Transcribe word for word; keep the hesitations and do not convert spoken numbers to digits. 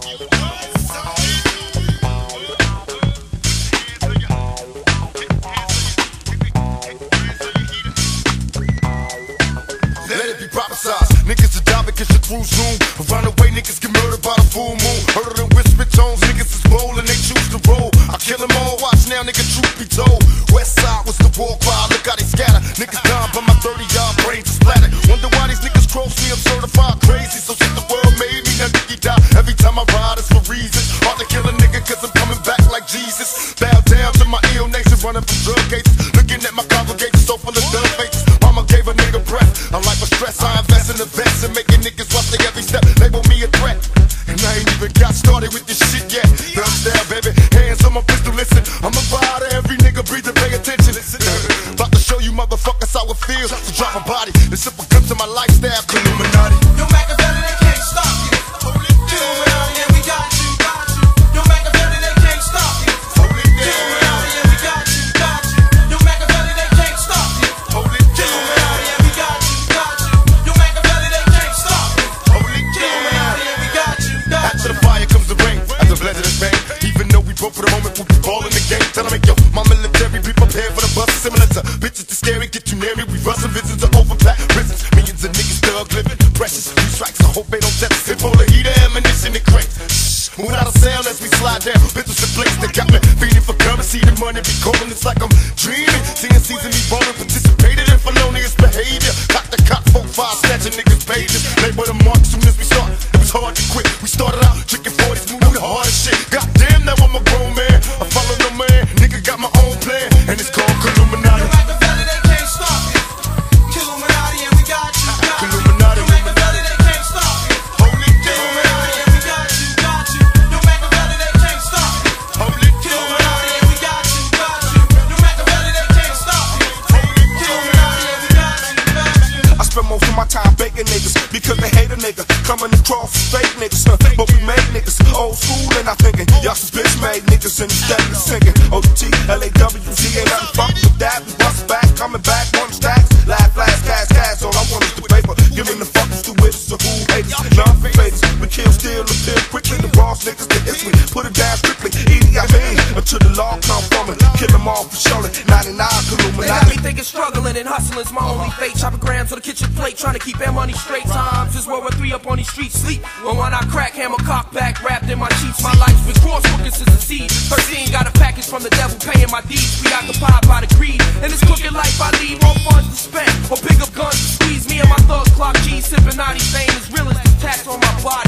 Niggas are die because your crew's zoom. Around the way, niggas get murdered by the full moon. Heard of the whisper tones, niggas is bold and they choose to roll. I kill them all, watch now, nigga, truth be told. West side was the war cry, look how they scatter. Niggas dying but my thirty yard brains is splattered. Wonder why these niggas cross me, I'm certified crazy. So since the world made me, now nigga die. Every time I ride, it's for reasons. Hard to kill a nigga cause I'm coming back like Jesus. Bow down to my ill nation, running from drug cases. Looking at my congregation so full of dumb faces. Mama gave a nigga breath, I like my stress, I invest in the vest and making niggas watch they every step, label me a threat. And I ain't even got started with this shit yet. Thumbs down, baby, hands on my pistol, listen. I'm a rider, every nigga breathe and pay attention. About to show you motherfuckers how it feels to drop a body. The simple comes to my lifestyle, Illuminati. No Machiavelli, they can't stop you. Get around, yeah, we got you, got you. No Machiavelli, they can't stop you. Get around, yeah, we got you, got you. No Machiavelli, they can't stop you. Get around, yeah, we got you, got you. No Machiavelli, they can't stop you. Get around, yeah, we got you, got you. After the fire comes the rain, after the blessed is rain. Even though we broke for the moment, we'll be balling the game. Tell them, yo, my military, be prepared for the bus. Similar to bitches to scary, get you near me. We rustin' visits to over black prisons. Millions of niggas thug living, precious. These tracks, I hope they don't test us. They full of heat, ammunition, and crates. Shh, without a sound as we slide down. Business in place, they got me feeding for currency. The money be calling, it's like I'm dreaming. Seeing season me rolling, participated in felonious behavior. Cock the cock, four, five, snatching niggas' pages. Label the mark soon as we start. It was hard to quit. We started out drinking forties, moving the hardest shit. Goddamn, now I'm a grown man. I follow no man. Nigga got my own plan, and it's called Illuminati. No Machiavelli, they can't stop you. Illuminati, and we got you, got you. Illuminati. No Machiavelli, they can't stop you. Holy Illuminati, and we got you, got you. No Machiavelli, they can't stop you. Holy Illuminati, and we got you, got you. No Machiavelli, they can't stop you. Illuminati, and we got you, got you. I spend most of my time baking niggas because they hate a nigga coming across fake niggas, huh? But we made niggas old school and I'm thinking y'all some bitch made niggas instead of singing O T L A W Z ain't nothing fuck with that. We bust back, coming back, one stacks, laugh, flash, cash, cash. All I want is the paper. Giving the fuckers to wits, so who hates? None for fakes. We kill, steal, appeal quickly. The boss niggas that hits me, put it down strictly. Easy, I mean, until the law come from it. Kill them all for surely. ninety-nine They got me Illuminati. thinking struggling and hustling's my only fate. Chopping grams on the kitchen plate, trying to keep their money straight. Times is World War Three up on these streets, sleep. When when I crack, hammer cock back, wrapped in my sheets. My life's been cross looking since the seed. thirteen got a package from the devil, paying my deeds. Preoccupied by the greed. And this crooked life I lead, more funds to spend. Or pick up guns to squeeze me and my thugs clock jeans, sipping ninety fame as real as this tax on my body.